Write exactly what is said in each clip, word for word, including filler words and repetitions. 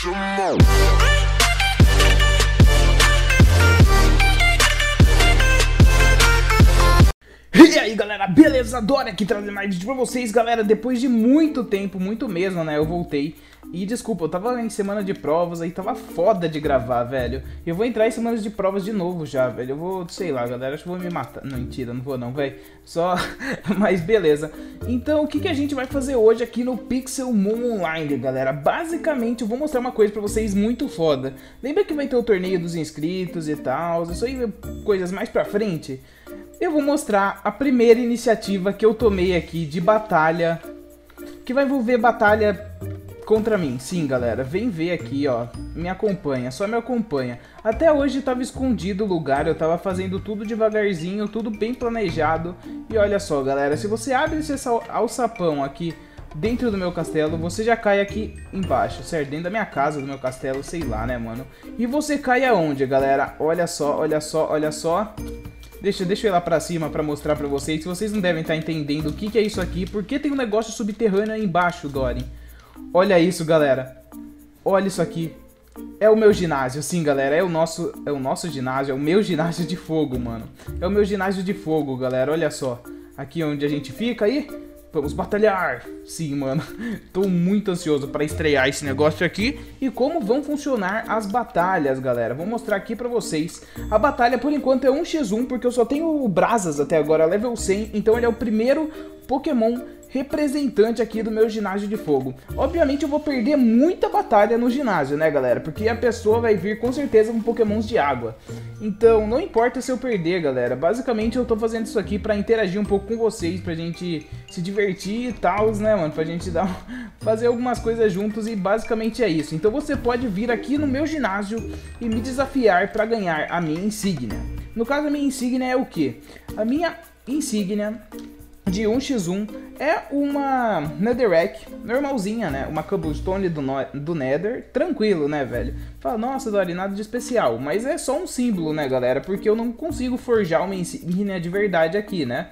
E aí galera, beleza? Dori aqui trazendo mais vídeo pra vocês, galera. Depois de muito tempo, muito mesmo, né, eu voltei. E desculpa, eu tava em semana de provas, aí tava foda de gravar, velho. Eu vou entrar em semanas de provas de novo já, velho. Eu vou, sei lá, galera, acho que vou me matar. Não, mentira, não vou não, velho. Só, mas beleza. Então, o que, que a gente vai fazer hoje aqui no Pixel Moon Online, galera? Basicamente, eu vou mostrar uma coisa pra vocês muito foda. Lembra que vai ter o torneio dos inscritos e tal? Isso aí, coisas mais pra frente. Eu vou mostrar a primeira iniciativa que eu tomei aqui de batalha, que vai envolver batalha contra mim. Sim, galera, vem ver aqui, ó, me acompanha, só me acompanha. Até hoje tava escondido o lugar, eu tava fazendo tudo devagarzinho, tudo bem planejado. E olha só, galera, se você abre esse alçapão aqui dentro do meu castelo, você já cai aqui embaixo, certo? Dentro da minha casa, do meu castelo, sei lá, né, mano? E você cai aonde, galera? Olha só, olha só, olha só. Deixa, deixa eu ir lá pra cima pra mostrar pra vocês, que vocês não devem estar entendendo o que, que é isso aqui, porque tem um negócio subterrâneo aí embaixo, Dori. Olha isso, galera. Olha isso aqui. É o meu ginásio, sim, galera, é o nosso, é o nosso ginásio, é o meu ginásio de fogo, mano. É o meu ginásio de fogo, galera, olha só. Aqui onde a gente fica aí, vamos batalhar. Sim, mano, tô muito ansioso pra estrear esse negócio aqui. E como vão funcionar as batalhas, galera. Vou mostrar aqui pra vocês. A batalha, por enquanto, é um contra um, porque eu só tenho o Brazas até agora, level cem. Então ele é o primeiro Pokémon representante aqui do meu ginásio de fogo. Obviamente eu vou perder muita batalha no ginásio, né, galera? Porque a pessoa vai vir com certeza com pokémons de água. Então não importa se eu perder, galera. Basicamente eu tô fazendo isso aqui pra interagir um pouco com vocês, pra gente se divertir e tal, né, mano? Pra gente dar, fazer algumas coisas juntos, e basicamente é isso. Então você pode vir aqui no meu ginásio e me desafiar pra ganhar a minha insígnia. No caso, a minha insígnia é o quê? A minha insígnia de um contra um é uma Netherrack normalzinha, né? Uma Cobblestone do, no do Nether, tranquilo, né, velho? Fala, nossa, Dori, nada de especial. Mas é só um símbolo, né, galera? Porque eu não consigo forjar uma insígnia de verdade aqui, né?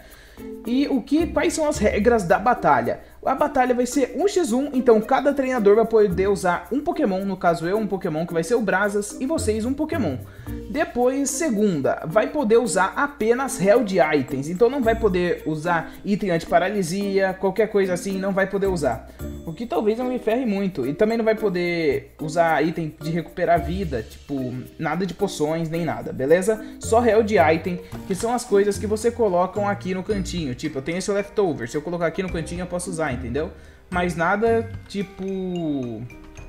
E o que, quais são as regras da batalha? A batalha vai ser um contra um, então cada treinador vai poder usar um Pokémon, no caso eu um Pokémon que vai ser o Brazas e vocês um Pokémon. Depois, segunda, vai poder usar apenas Held Items, então não vai poder usar item anti-paralisia, qualquer coisa assim, não vai poder usar. O que talvez não me ferre muito. E também não vai poder usar item de recuperar vida, tipo, nada de poções nem nada, beleza? Só Held Item, que são as coisas que você colocam aqui no cantinho. Tipo, eu tenho esse Leftover, se eu colocar aqui no cantinho eu posso usar, entendeu? Mas nada, tipo...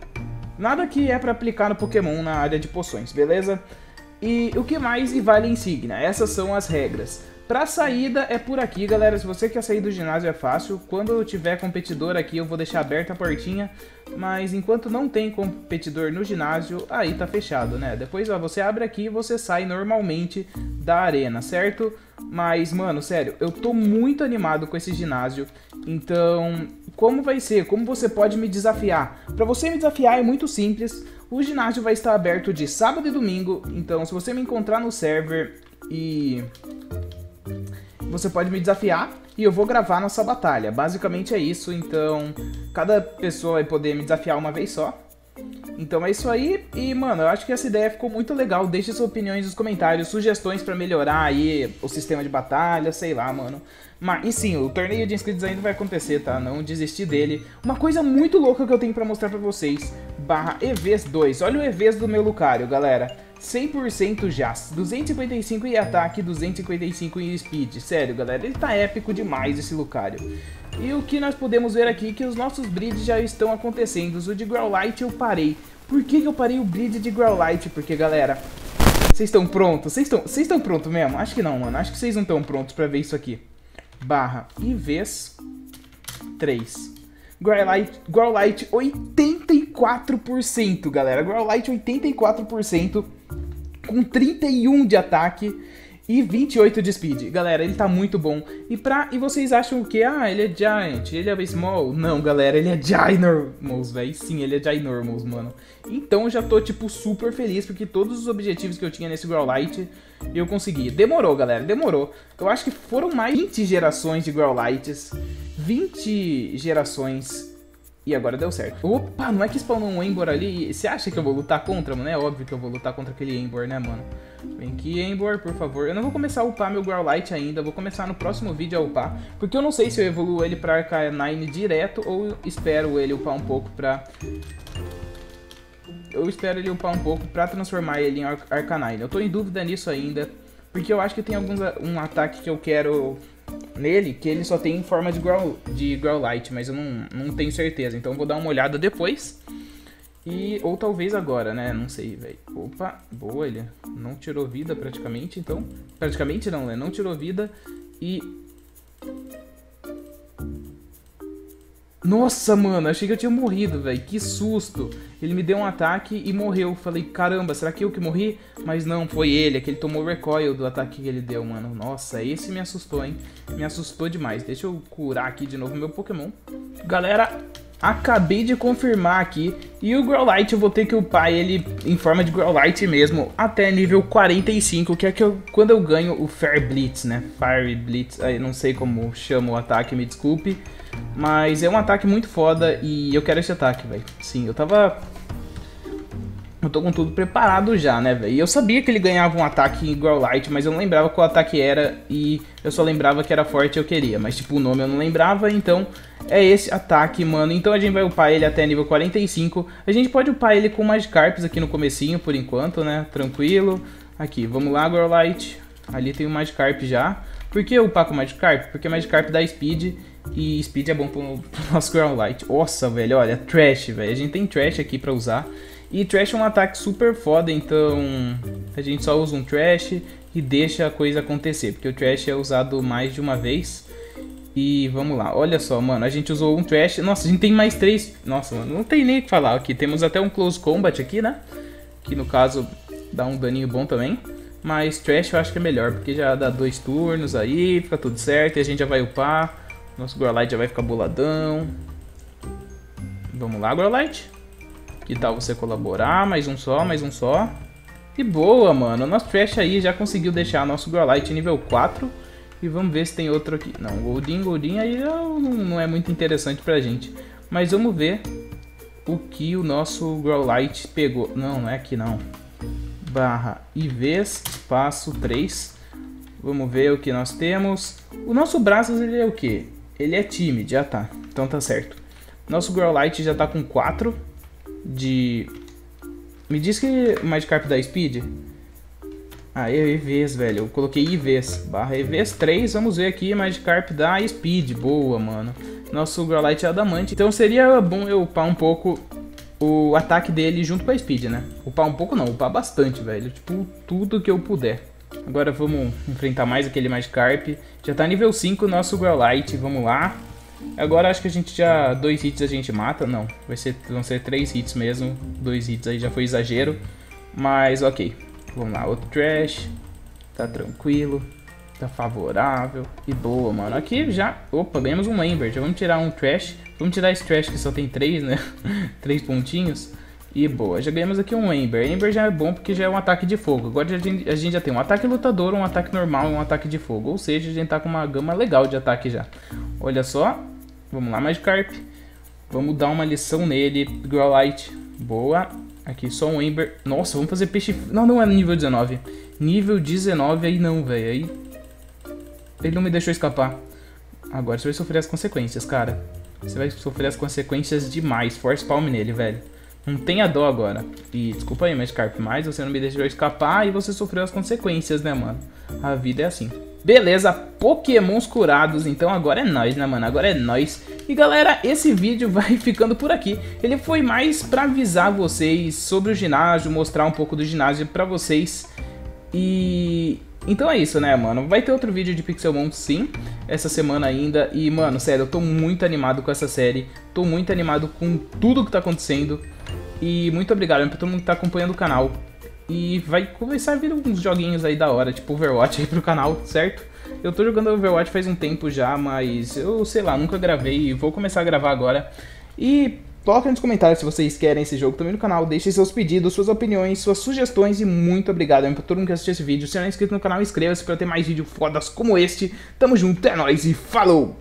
nada que é pra aplicar no Pokémon na área de poções, beleza? E o que mais e vale insígnia? Essas são as regras. Pra saída é por aqui, galera. Se você quer sair do ginásio é fácil. Quando tiver competidor aqui eu vou deixar aberta a portinha. Mas enquanto não tem competidor no ginásio, aí tá fechado, né? Depois, ó, você abre aqui e você sai normalmente da arena, certo? Mas, mano, sério, eu tô muito animado com esse ginásio. Então, como vai ser? Como você pode me desafiar? Pra você me desafiar é muito simples. O ginásio vai estar aberto de sábado e domingo. Então, se você me encontrar no server e... você pode me desafiar e eu vou gravar nossa batalha. Basicamente é isso, então cada pessoa vai poder me desafiar uma vez só. Então é isso aí, e mano, eu acho que essa ideia ficou muito legal. Deixe suas opiniões nos comentários, sugestões pra melhorar aí o sistema de batalha, sei lá, mano. Mas, e sim, o torneio de inscritos ainda vai acontecer, tá? Não desisti dele. Uma coisa muito louca que eu tenho pra mostrar pra vocês, barra E V S dois. Olha o E V S do meu Lucario, galera. cem por cento já, duzentos e cinquenta e cinco em ataque, duzentos e cinquenta e cinco em speed. Sério, galera, ele tá épico demais esse Lucario. E o que nós podemos ver aqui é que os nossos breeds já estão acontecendo. O de Growlite eu parei. Por que, que eu parei o breed de Growlite? Porque, galera, vocês estão prontos? Vocês estão vocês estão prontos mesmo? Acho que não, mano. Acho que vocês não estão prontos pra ver isso aqui. Barra I V S três. Growlite, Growlite oitenta e quatro por cento, galera. Growlite oitenta e quatro por cento com trinta e um de ataque e vinte e oito de speed. Galera, ele tá muito bom. E, pra, e vocês acham que, ah, ele é Giant, ele é Small? Não, galera, ele é Ginormous, velho. Sim, ele é Ginormous, mano. Então eu já tô, tipo, super feliz, porque todos os objetivos que eu tinha nesse Growlite eu consegui. Demorou, galera, demorou. Eu acho que foram mais vinte gerações de Growlites. vinte gerações E agora deu certo. Opa, não é que spawnou um Embor ali? Você acha que eu vou lutar contra, mano? É óbvio que eu vou lutar contra aquele Embor, né, mano? Vem aqui, Embor, por favor. Eu não vou começar a upar meu Growlithe ainda. Vou começar no próximo vídeo a upar. Porque eu não sei se eu evoluo ele pra Arcanine direto ou espero ele upar um pouco pra... Eu espero ele upar um pouco pra transformar ele em Ar Arcanine. Eu tô em dúvida nisso ainda. Porque eu acho que tem alguns, um ataque que eu quero... nele, que ele só tem em forma de, growl, de Growlithe, mas eu não, não tenho certeza. Então eu vou dar uma olhada depois. E, ou talvez agora, né? Não sei, velho. Opa, boa, ele não tirou vida praticamente, então... Praticamente não, né? Não tirou vida e... Nossa, mano, achei que eu tinha morrido, velho. Que susto. Ele me deu um ataque e morreu. Falei, caramba, será que eu que morri? Mas não, foi ele, é que ele tomou recoil do ataque que ele deu, mano. Nossa, esse me assustou, hein? Me assustou demais. Deixa eu curar aqui de novo meu Pokémon. Galera, acabei de confirmar aqui. E o Growlithe eu vou ter que upar ele em forma de Growlithe mesmo até nível quarenta e cinco, que é que eu, quando eu ganho o Fire Blitz, né? Fire Blitz, aí não sei como chama o ataque, me desculpe. Mas é um ataque muito foda e eu quero esse ataque, velho. Sim, eu tava... Eu tô com tudo preparado já, né, velho? E eu sabia que ele ganhava um ataque em Growlithe, mas eu não lembrava qual ataque era e eu só lembrava que era forte e eu queria. Mas, tipo, o nome eu não lembrava, então é esse ataque, mano. Então a gente vai upar ele até nível quarenta e cinco. A gente pode upar ele com Magikarps aqui no comecinho, por enquanto, né? Tranquilo. Aqui, vamos lá, Growlithe. Ali tem o Magikarp já. Por que upar com Magikarp? Porque Magikarp dá Speed... E Speed é bom pro, pro nosso Growlithe. Nossa, velho, olha, Trash, velho. A gente tem Trash aqui pra usar. E Trash é um ataque super foda, então a gente só usa um Trash e deixa a coisa acontecer. Porque o Trash é usado mais de uma vez. E vamos lá, olha só, mano, a gente usou um Trash. Nossa, a gente tem mais três. Nossa, mano, não tem nem o que falar aqui. Temos até um Close Combat aqui, né? Que no caso dá um daninho bom também. Mas Trash eu acho que é melhor, porque já dá dois turnos aí, fica tudo certo e a gente já vai upar. Nosso Growlithe já vai ficar boladão. Vamos lá, Growlithe. Que tal você colaborar? Mais um só, mais um só. E boa, mano. O nosso Trash aí já conseguiu deixar nosso Growlithe nível quatro. E vamos ver se tem outro aqui. Não, Goldin, Goldin aí não, não é muito interessante pra gente. Mas vamos ver o que o nosso Growlithe pegou. Não, não é aqui não. Barra I Vs, espaço três. Vamos ver o que nós temos. O nosso Brazos, ele é o quê? Ele é tímido, já tá. Então tá certo. Nosso Growlithe já tá com quatro de... Me diz que o Magikarp dá Speed? Ah, é I Vs, velho. Eu coloquei I Vs. Barra I Vs três. Vamos ver aqui. Magikarp dá Speed. Boa, mano. Nosso Growlithe é adamante. Então seria bom eu upar um pouco o ataque dele junto com a Speed, né? Upar um pouco não. Upar bastante, velho. Tipo, tudo que eu puder. Agora vamos enfrentar mais aquele Magikarp. Já tá nível cinco o nosso Growlithe. Vamos lá. Agora acho que a gente já... Dois hits a gente mata. Não, vai ser, vão ser três hits mesmo. Dois hits aí já foi exagero. Mas ok. Vamos lá, outro Trash. Tá tranquilo. Tá favorável. E boa, mano. Aqui já... Opa, ganhamos um Ember. Já vamos tirar um Trash. Vamos tirar esse Trash que só tem três, né? Três pontinhos. E boa, já ganhamos aqui um Ember. Ember já é bom porque já é um ataque de fogo. Agora a gente, a gente já tem um ataque lutador, um ataque normal e um ataque de fogo. Ou seja, a gente tá com uma gama legal de ataque já. Olha só. Vamos lá, Magikarp. Vamos dar uma lição nele. Growlithe. Boa. Aqui só um Ember. Nossa, vamos fazer peixe... Não, não é nível dezenove. Nível dezenove aí não, velho. Aí... Ele não me deixou escapar. Agora você vai sofrer as consequências, cara. Você vai sofrer as consequências demais. Force Palm nele, velho. Não tenha dó agora. E desculpa aí, Magikarp, mas você não me deixou escapar e você sofreu as consequências, né, mano? A vida é assim. Beleza, Pokémons curados, então agora é nóis, né, mano? Agora é nóis. E galera, esse vídeo vai ficando por aqui. Ele foi mais pra avisar vocês sobre o ginásio, mostrar um pouco do ginásio pra vocês. E... Então é isso, né, mano? Vai ter outro vídeo de Pixelmon, sim, essa semana ainda. E, mano, sério, eu tô muito animado com essa série. Tô muito animado com tudo que tá acontecendo. E muito obrigado pra todo mundo que tá acompanhando o canal. E vai começar a vir uns joguinhos aí da hora, tipo Overwatch aí pro canal, certo? Eu tô jogando Overwatch faz um tempo já, mas eu, sei lá, nunca gravei e vou começar a gravar agora. E coloquem nos comentários se vocês querem esse jogo também no canal, deixem seus pedidos, suas opiniões, suas sugestões e muito obrigado pra todo mundo que assistiu esse vídeo. Se não é inscrito no canal, inscreva-se pra ter mais vídeos fodas como este. Tamo junto, é nóis e falou!